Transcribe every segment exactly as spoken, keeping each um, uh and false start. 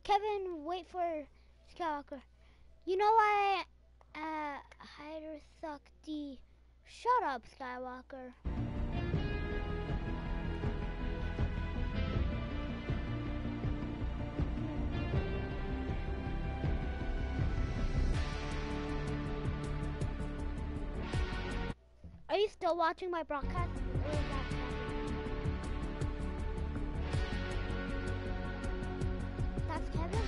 Kevin, wait for Skywalker. You know why? Uh, Hyder suck D. Shut up, Skywalker. Are you still watching my broadcast? Or is that Kevin? That's Kevin?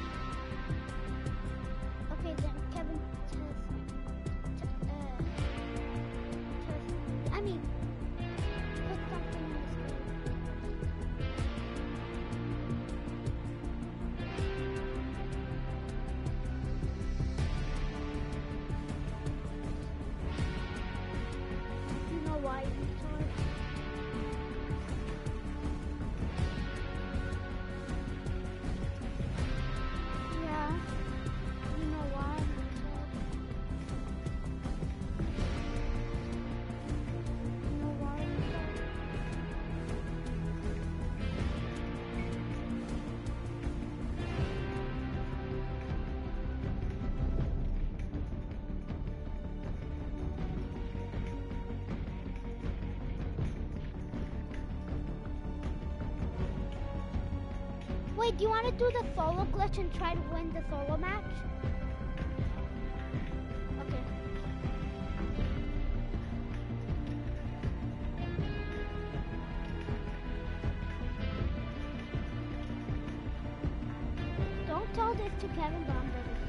Okay, then Kevin test, t- uh, test, I mean, put something on the screen. You know why you retard? Yeah. You know why you retard? You know why you retard? Wait, do you want to do the solo glitch and try to win the solo match? Okay. Don't tell this to Kevin, but I'm ready.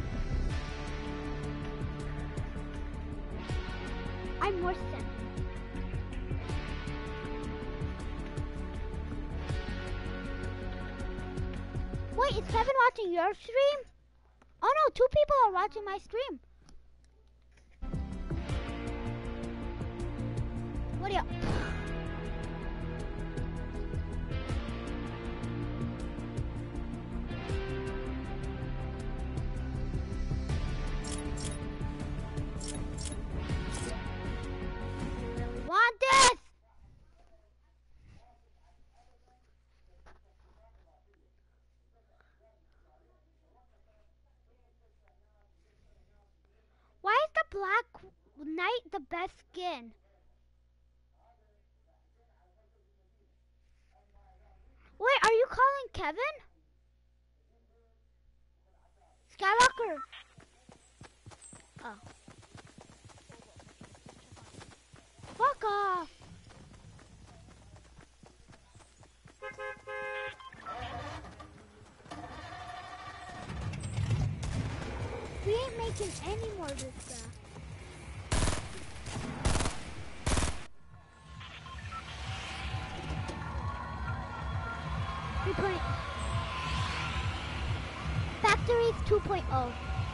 I'm more simp. Wait, is Kevin watching your stream? Oh no, two people are watching my stream. What are you? Really want this? Why is the Black Knight the best skin? Wait, are you calling Kevin? Skywalker. Oh. Fuck off. We ain't making any more of this stuff. three point Factories two point oh.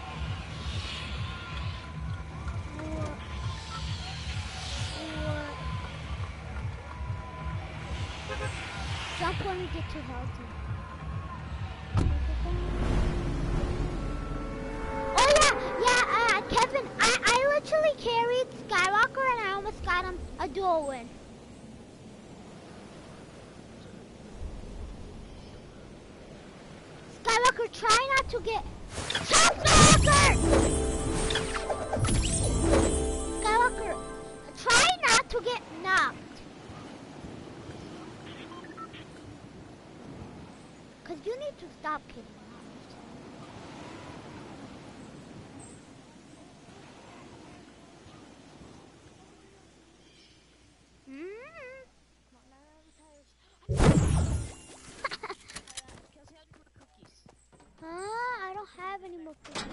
Jump when we get too healthy. Oh yeah, yeah, uh, Kevin, I, I literally carried Skywalker and I almost got him a dual win. Skywalker, try not to get... Stop, Skywalker! Skywalker, try not to get knocked. Because you need to stop getting knocked. Mm. Huh? I don't have any more cookies.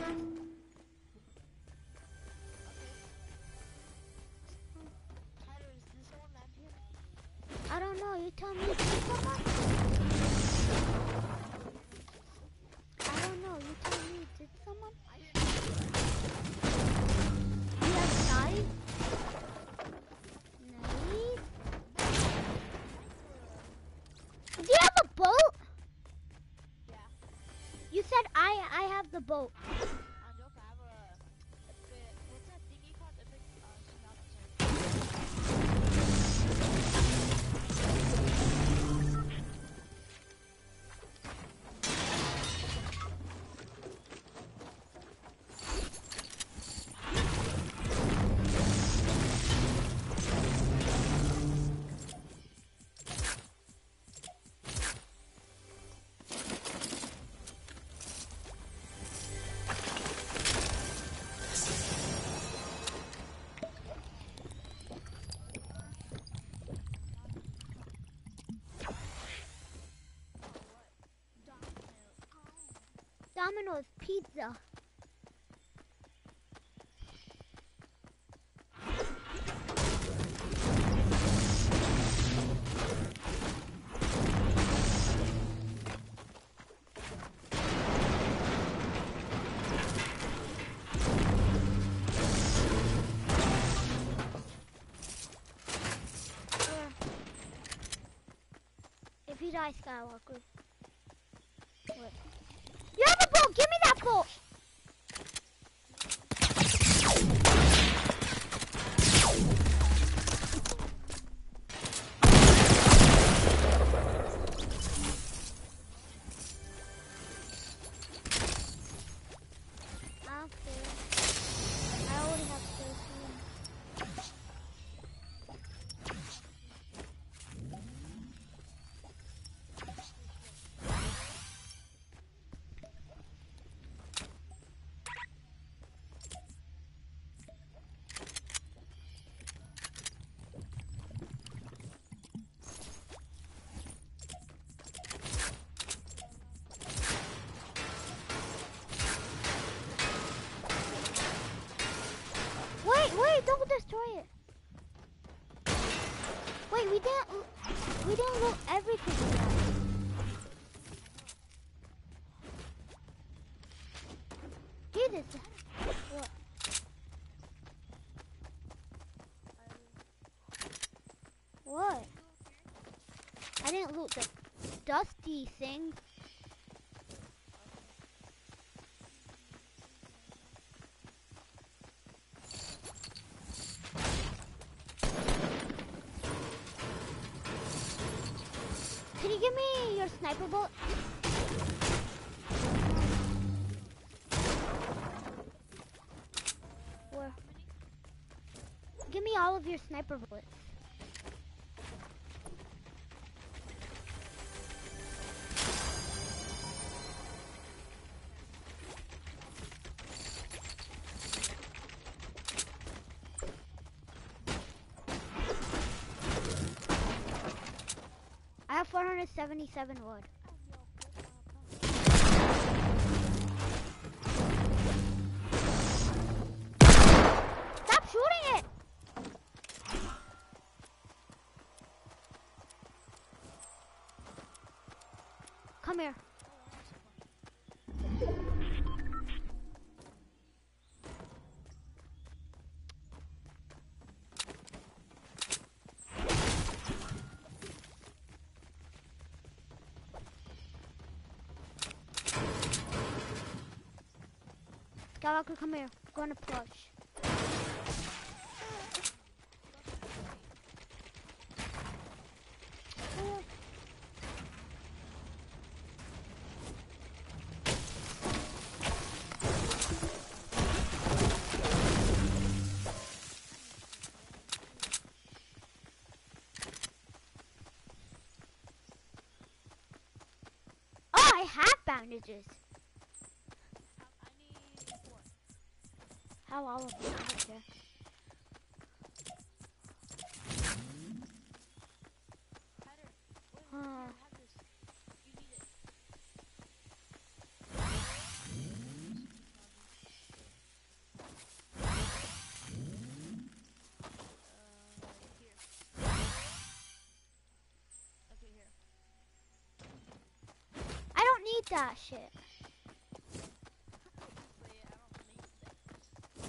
I don't know. You tell me. Did someone? I don't know. You tell me. Did someone? You have knives? Knives? Do you have a boat? Yeah. You said I I have the boat. I joke, I have a... What's that thingy called? Epic, uh, Domino's pizza. If you die, Skywalker. What? You have a bolt! Give me that bolt! I don't care. I already have thirteen. Wait, wait, don't destroy it. Wait, we didn't, we didn't loot everything yet. Jesus. What? What? I didn't loot the dusty thing. Can you give me your sniper bullet? Where? Give me all of your sniper bullets. I have four hundred seventy-seven wood. Stop shooting it! Come here. Skywalker, come here. We're gonna push. Oh, I have bandages. I need four. How all of them? I don't care. Tyler, wait, Huh. here, have this. You need it. Uh, here. Okay, here. I don't need that shit. Obviously, I don't need that.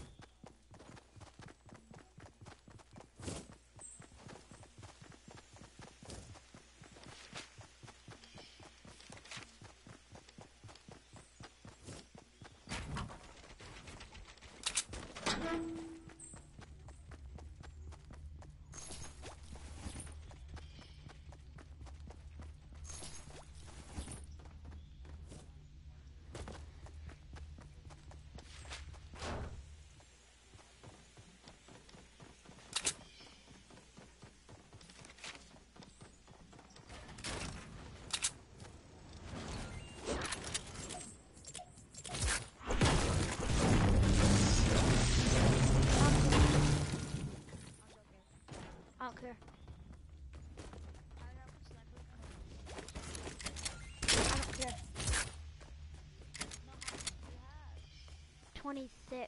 twenty-six.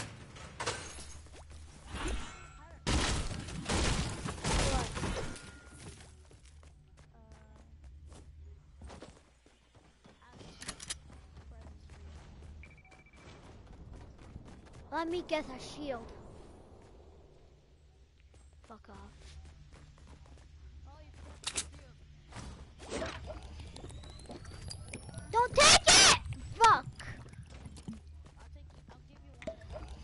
What? Let me guess a shield. Fuck off. Don't take it! Fuck! I'll take you, I'll give you one.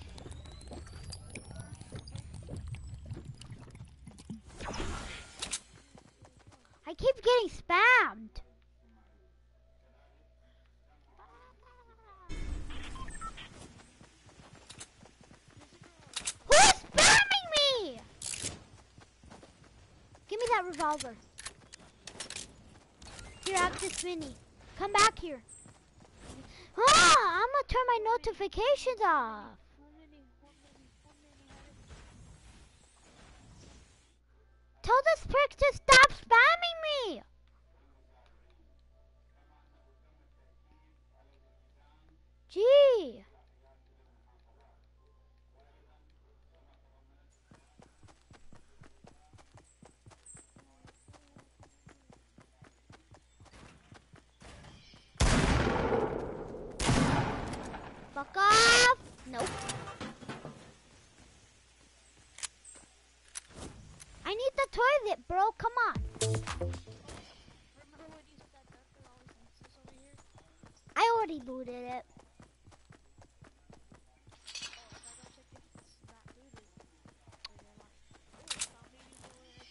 I keep getting spammed. Who's spamming me? Give me that revolver. Here, have this mini. Come back here. Ah, I'm gonna turn my notifications off. One minute, one minute, one minute. Tell this prick to stop spamming me. Gee. Fuck off. Nope. I need the toilet, bro. Come on. Remember when you said that Darker always thinks this over here? I already looted it. Oh, if I go check if it's not looted, then you're like, oh, found medium bullets,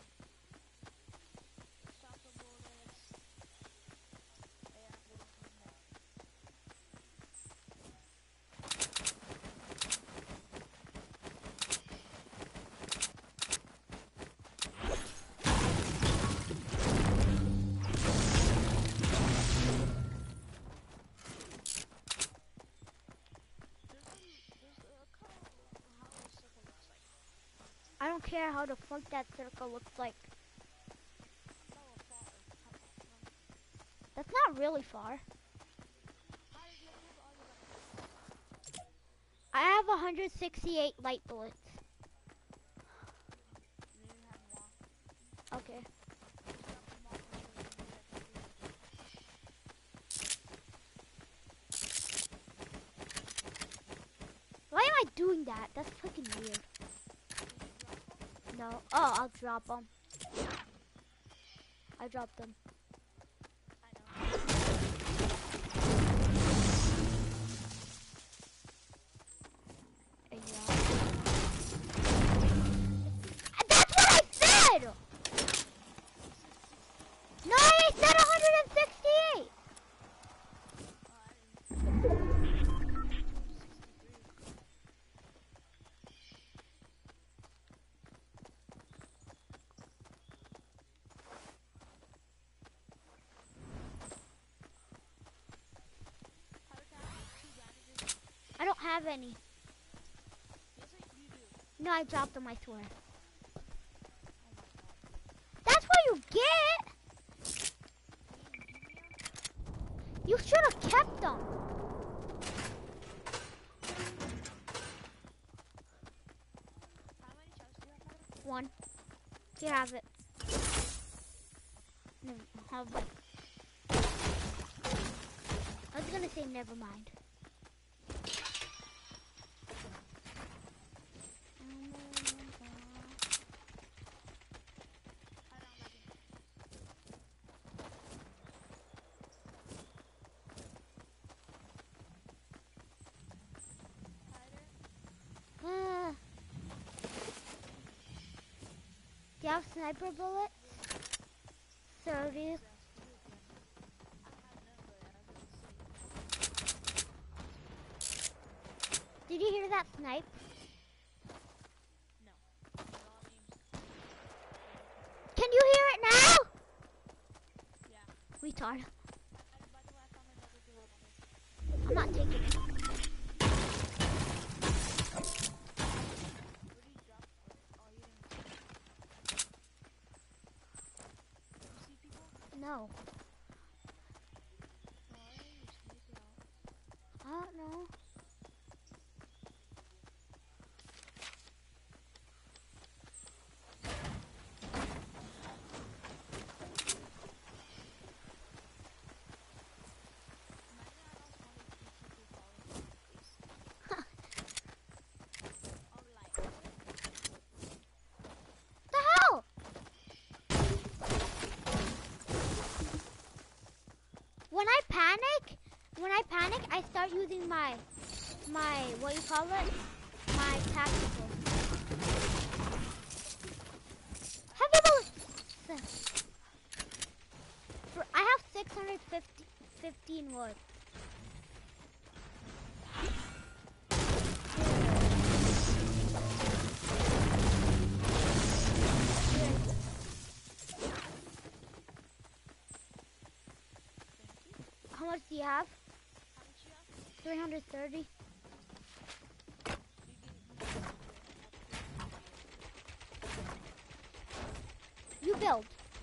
shotgun bullets. Yeah, I'm gonna clean that. I don't care how the fuck that circle looks like. That's not really far. I have one hundred sixty-eight light bullets. Okay. Why am I doing that? That's fucking weird. No. Oh, I'll drop them. I dropped them. That's what I said! No, I said one hundred sixty-eight! I don't have any. No, I dropped them, I swear. That's what you get! You should have kept them. One. Here, have it. No, have it. I was gonna say never mind. Uh, do you have sniper bullets? thirty. Did you hear that snipe? No. Can you hear it now? Yeah. Retard. And by the way, I found another door. I'm not taking it. Where did you drop? Oh, you didn't. You see people? No. Why are you sneaking out? I don't know. my, my, what you call it? My tactical. Heavy bullets! For, I have six hundred fifteen wood. How much do you have? How much you have? three hundred thirty. You build.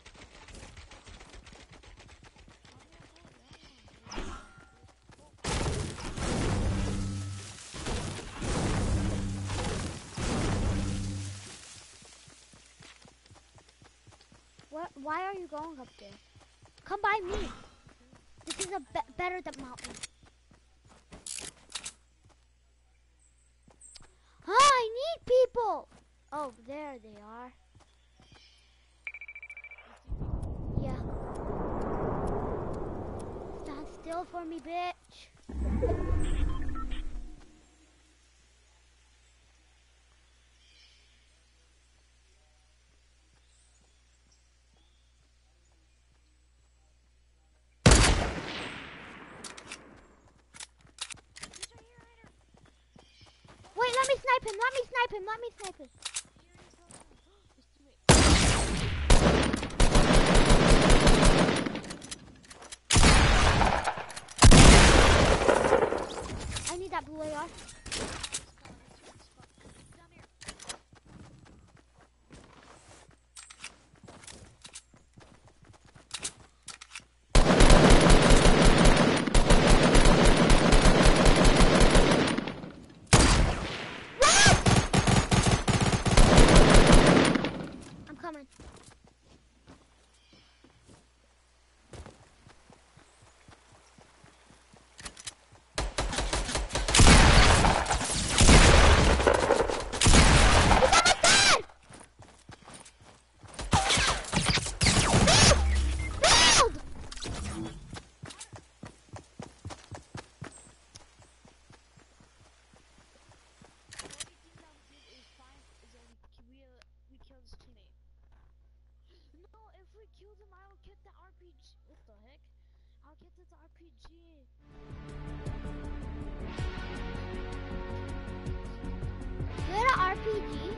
What? Why are you going up there? Come by me. This is a be better than mountain. Ah, I need people. Oh, there they are. Yeah. Stand still for me, bitch. Wait, let me snipe him. Let me snipe him. Let me snipe him. I need that blue A R. I'm coming. Killed him, I'll get the R P G. What the heck? I'll get this R P G. Get an R P G.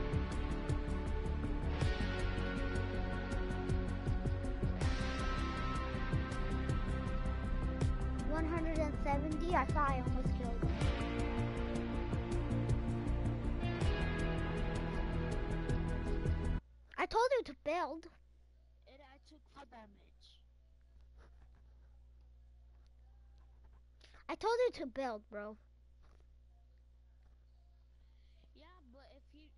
one hundred seventy. I thought I almost killed him. I told you to build. And I took full damage. I told you to build, bro. Yeah, but if you...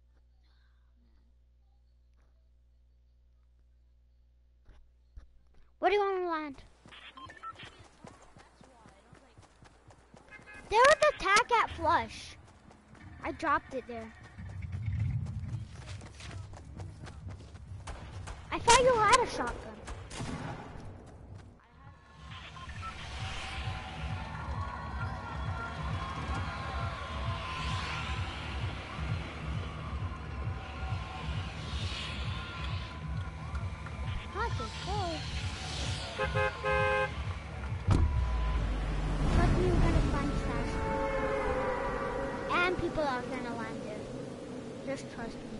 Where do you want to land? You didn't give me a top, that's why. And I was like... There was a tack at flush. I dropped it there. I thought you had a shotgun. Not this close. Trust me, we're gonna find stash. And people are gonna land there. Just trust me.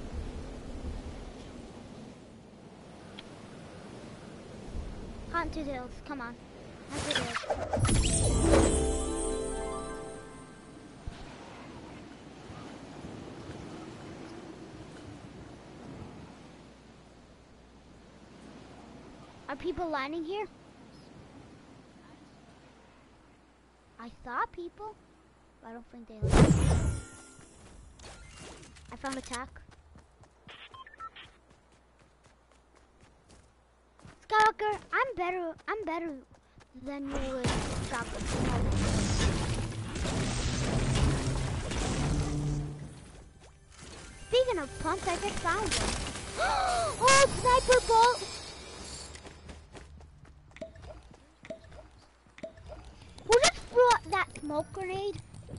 Haunted Hills, come on. Haunted Hills. Are people landing here? I saw people, but I don't think they landed. I found a tack. Skywalker, I'm better. I'm better than you with shotgun. Speaking of pumps, I just found one. Oh, sniper bolt! Who just brought that smoke grenade?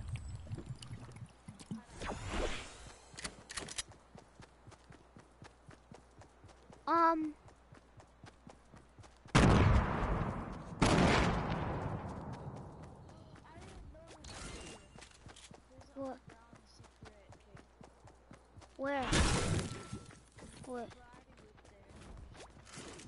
What? Brown secret cave. Where? What? We already looped there.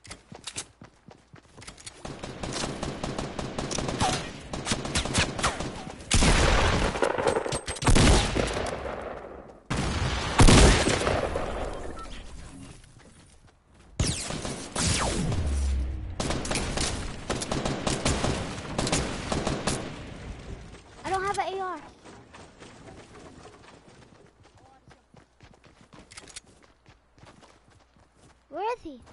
I don't have an A R. Oh, I just Where is he?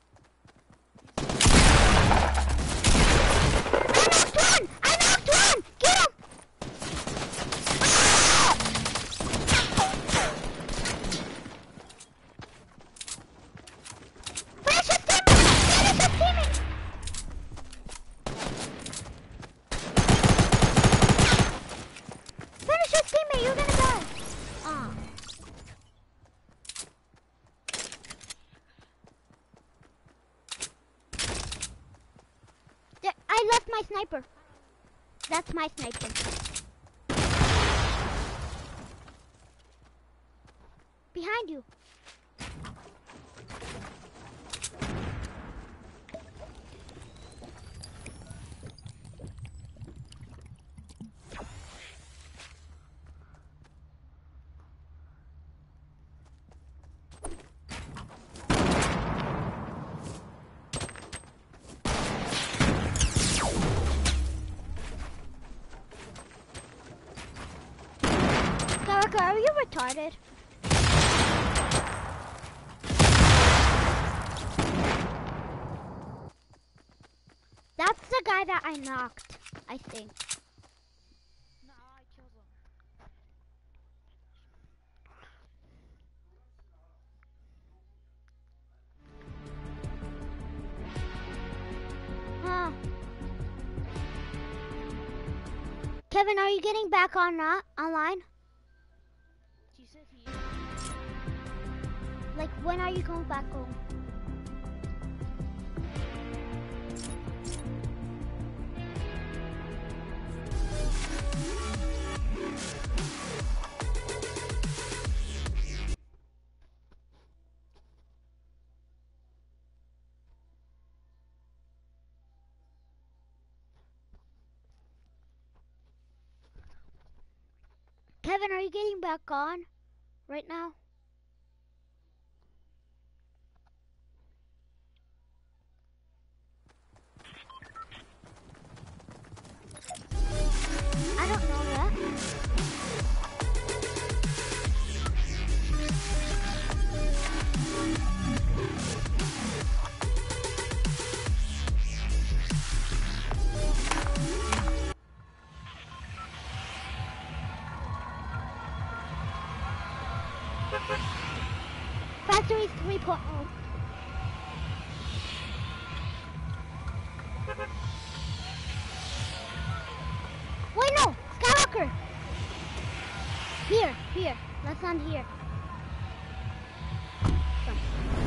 I knocked one! I knocked one! Get him! Finish his teammate! Finish his teammate! Finish his teammate! You're gonna die! Ah. There- I left my sniper. That's my sniper. Behind you. Skywalker, are you retarded? That's the guy that I knocked, I think. No, I killed him. Huh. Kevin, are you getting back on uh, online? He said he. Like, when are you going back home? Kevin, are you getting back on right now? I don't know that. Factory three point oh. Wait, no! Skywalker! Here, here. Let's land here. Come.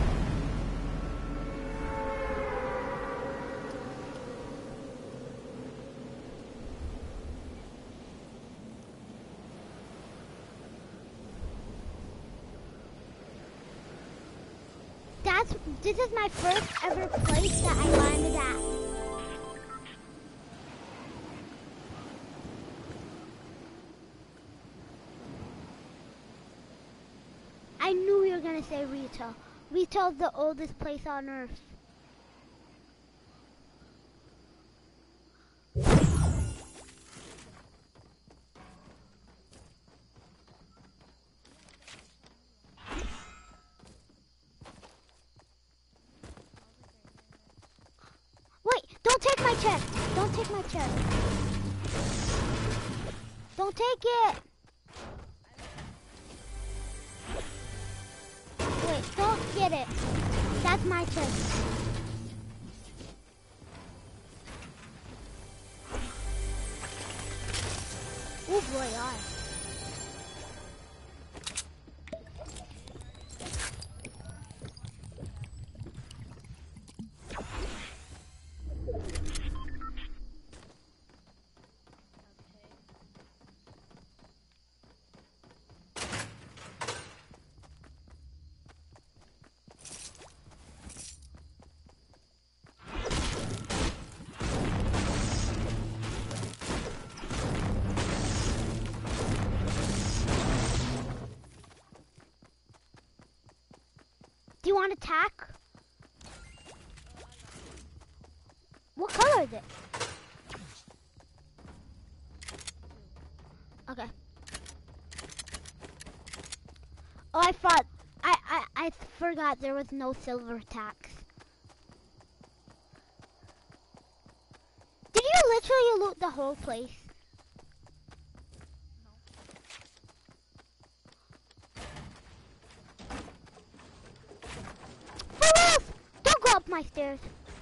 That's, this is my first ever place that I landed at. I knew you were gonna say retail. Retail's the oldest place on earth. Wait, don't take my chest. Don't take my chest. Don't take it. Wait, don't get it. That's my chest. Oh boy, I. want to attack? What color is it? Okay. Oh, I thought I I I forgot there was no silver tax. Did you literally loot the whole place? For real? Don't go up my stairs.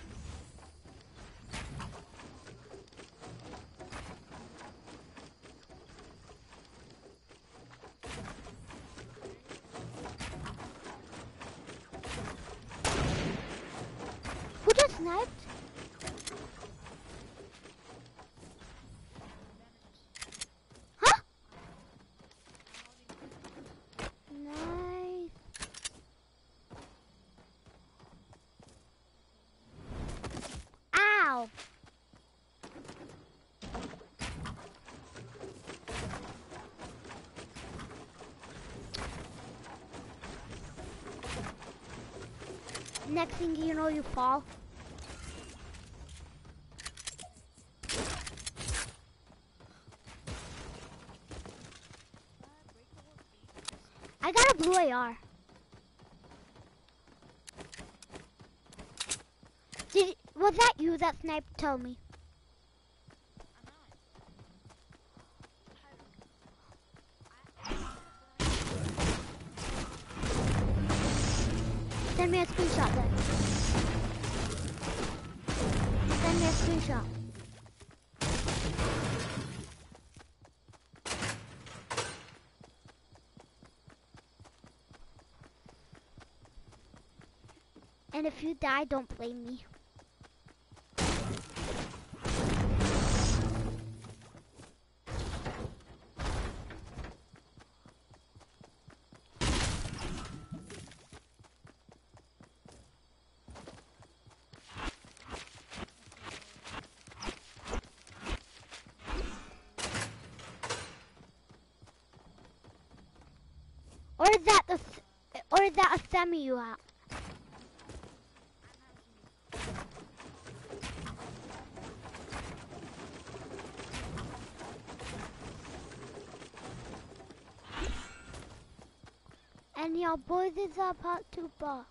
Who just sniped? Huh? Nice. Ow. Next thing you know, you fall. I got a blue A R. Did was that you that sniped? Tell me. Send me a screenshot then. Send me a screenshot. And if you die, don't blame me. Or is that the, or is that a semi you have? And your boys is about to bar.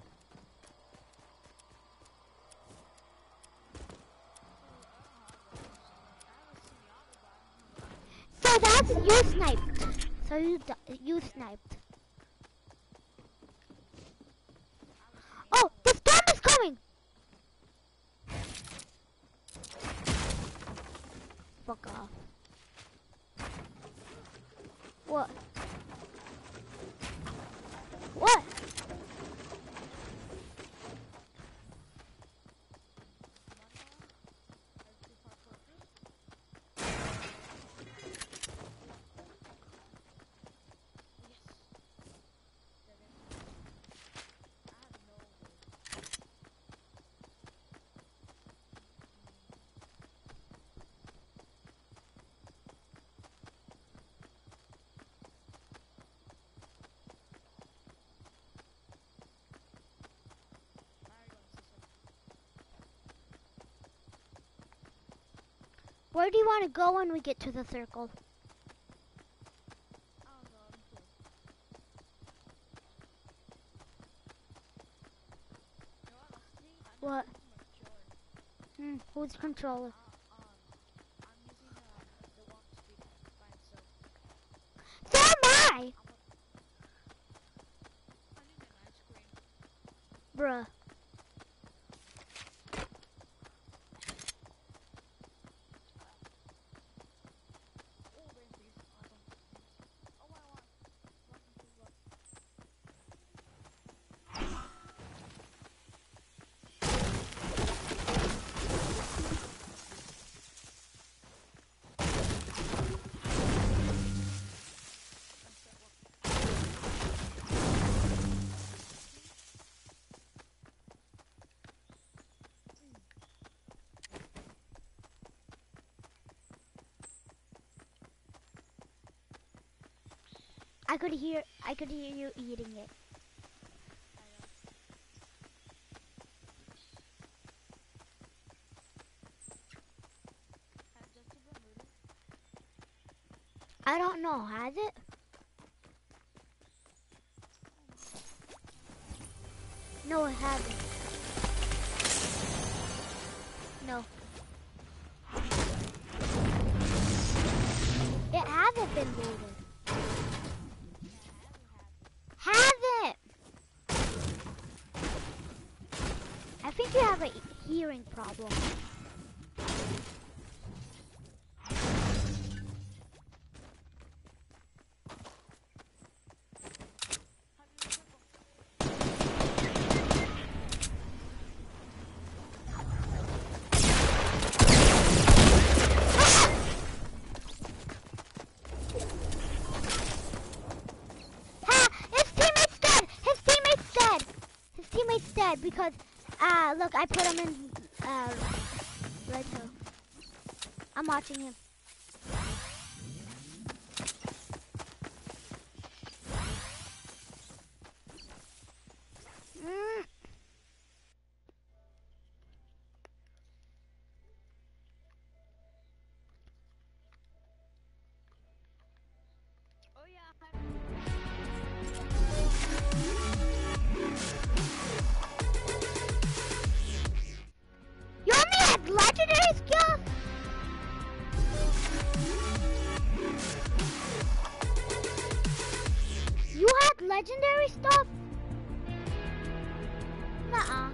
So that's you sniped. So you you sniped. Oh, the storm is coming. Fuck off. What? What? Where do you want to go when we get to the circle? What? Hmm, who's controller? So am I! Bruh. I could hear I could hear you eating it. I don't know, has it? No, it hasn't. No. It hasn't been loaded. Hasn't! I think you have a hearing problem. Because, uh, look, I put him in, uh, right so. I'm watching him. Mm. Oh yeah. You only had legendary skills? You had legendary stuff? Nuh-uh.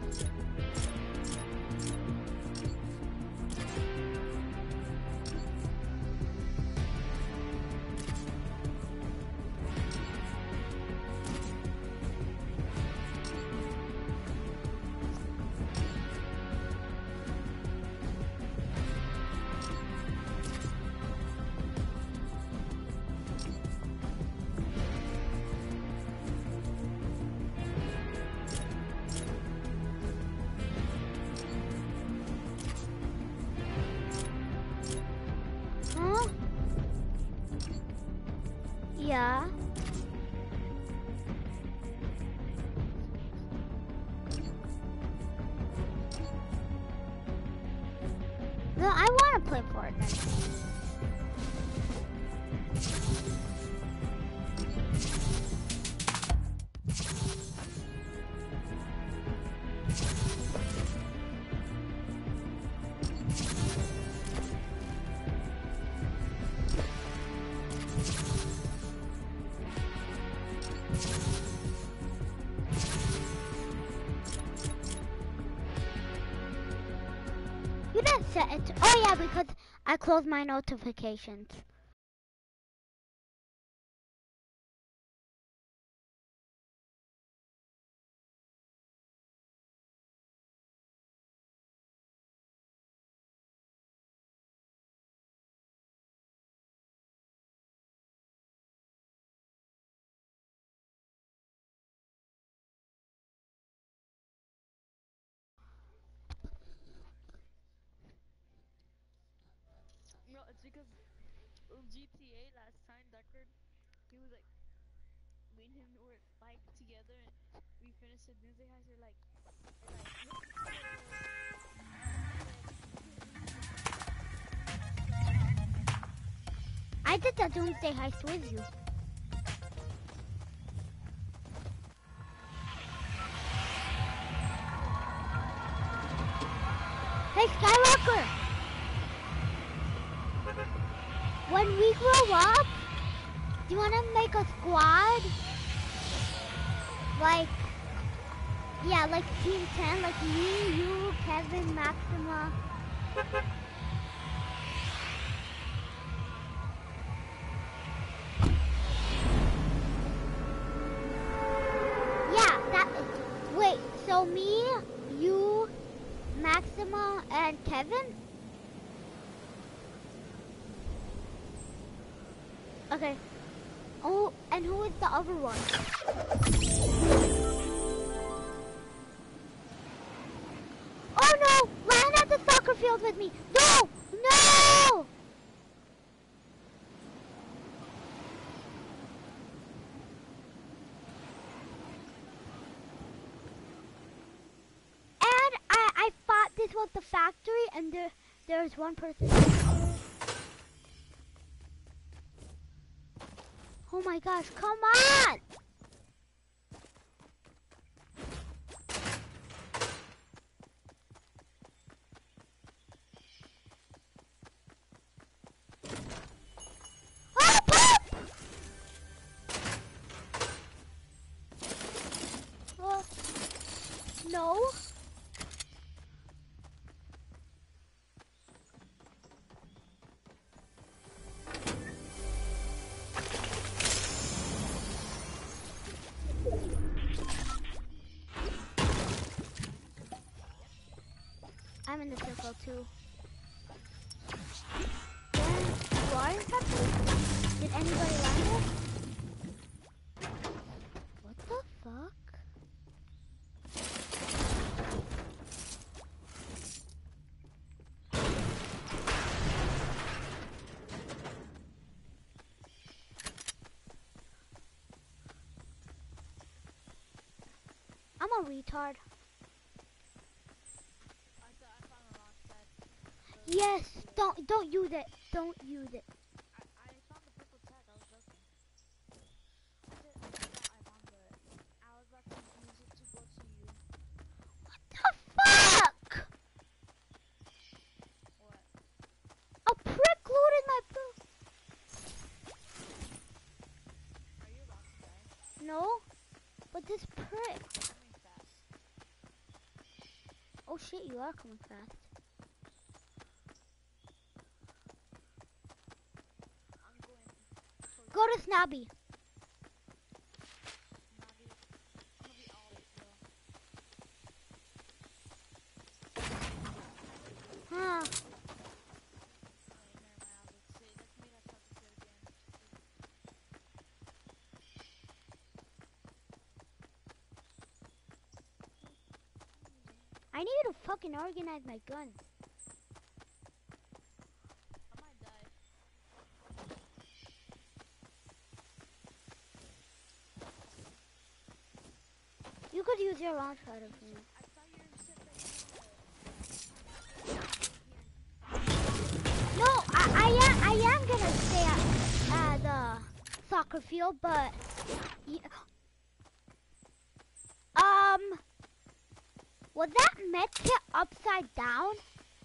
Huh? Yeah. No, I want to play Fortnite. You didn't set it. To, oh yeah, because I closed my notifications. No, it's because of G T A last time, Deckard, he was like, me and him were like together and we finished the Doomsday Heist. We're like, we're like, I did the Doomsday Heist with you. Hey, Skywalker! When we grow up, do you want to make a squad? Like, yeah, like Team ten, like me, you, Kevin, Maxima. Yeah, that, wait, so me, you, Maxima, and Kevin? Okay. Oh, and who is the other one? Oh no! Land at the soccer field with me! No! No! And I, I thought this was the factory and there there's one person. Oh my gosh, come on! Oh, Pop! Oh, no. I'm in the circle too. Then, you are in circle? Did anybody land it? What the fuck? I'm a retard. Yes, don't don't use it. Don't use it. I, I found the purple tag, I was joking. I said, I thought I found it. I was about to use it to go to you. What the fuck? What? A prick looted my poop. Are you about to die? No, but this prick. Coming fast. Oh shit, you are coming fast. I'm going. Go to Snobby. Navi. I'm gonna be all right, bro. Huh. Wait, never mind. I was like, say, let's meet us at the field again. I need to fucking organize my guns. I might die. You could use your launch pad if you want. I thought you said that No, I, I am I am gonna stay at uh, the soccer field, but y- um, was that med kit upside down?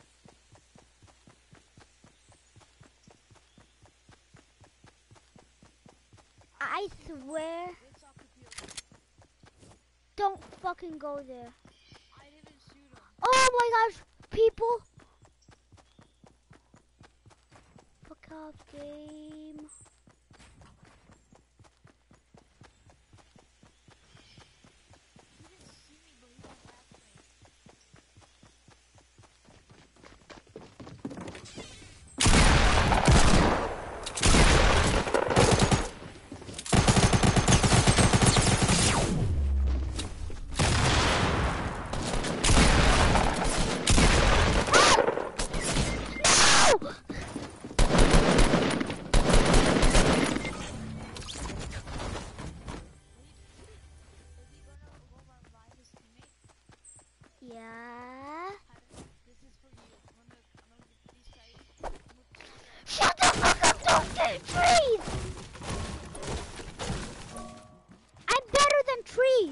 I swear, Which soccer field? don't fucking go there. I didn't shoot him. Oh my gosh, people! Fuck off, game. He didn't see me, but he went past me. No! Is he gonna go revive his teammate? Yeah. This is for you. I'm gonna, I'm gonna get these guys. I'm gonna- Shut the fuck up! Don't get trees! I'm better than trees!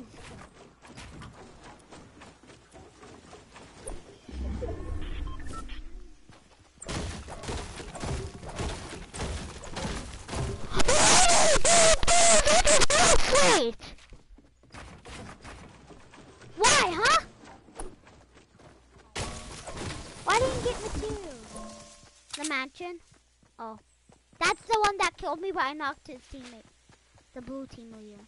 Wait! Why, huh? Why didn't you get materials? The mansion? Oh. That's the one that killed me, but I knocked his teammate. The blue team leader.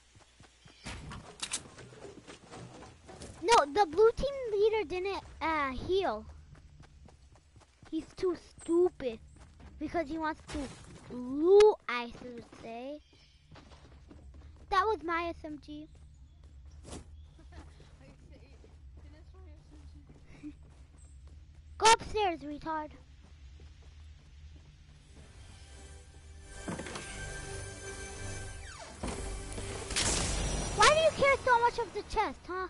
No, the blue team leader didn't uh, heal. He's too stupid. Because he wants to loot, I should say. That was my S M G. I say, finish for your sushi. Go upstairs, retard. Why do you care so much of the chest, huh?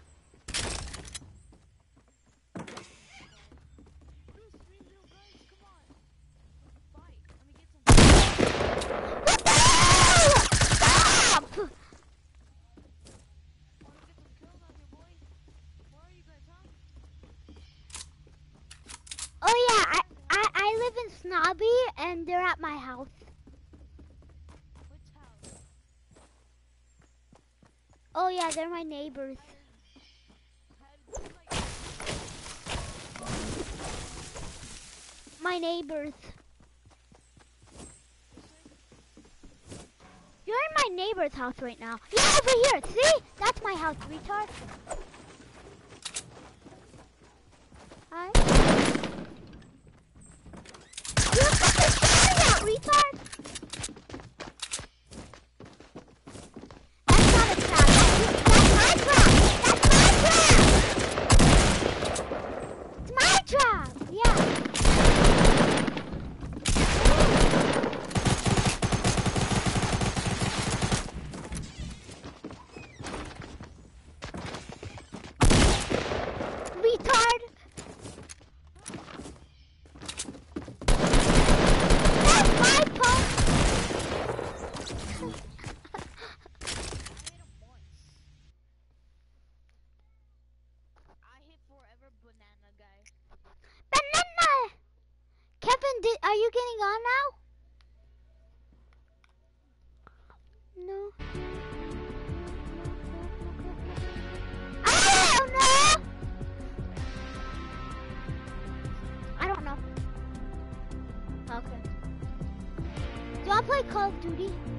There's three little guys, come on. Fight. Let me get some. What the hell? they're at my house. Which house? Oh yeah, they're my neighbors. How did, how did you, like, My neighbors. You're in my neighbor's house right now. Yeah, over here. See? That's my house, retard. Hi. You're fucking shooting that, retard. That's not a trap. That's my trap. That's my trap. It's my trap. Yeah. Retard! That's my pump! I hit him once. I hit forever banana guy. Banana! Kevin, did, are you getting on now? No. I don't know! I don't know. Okay. Do you want to play Call of Duty?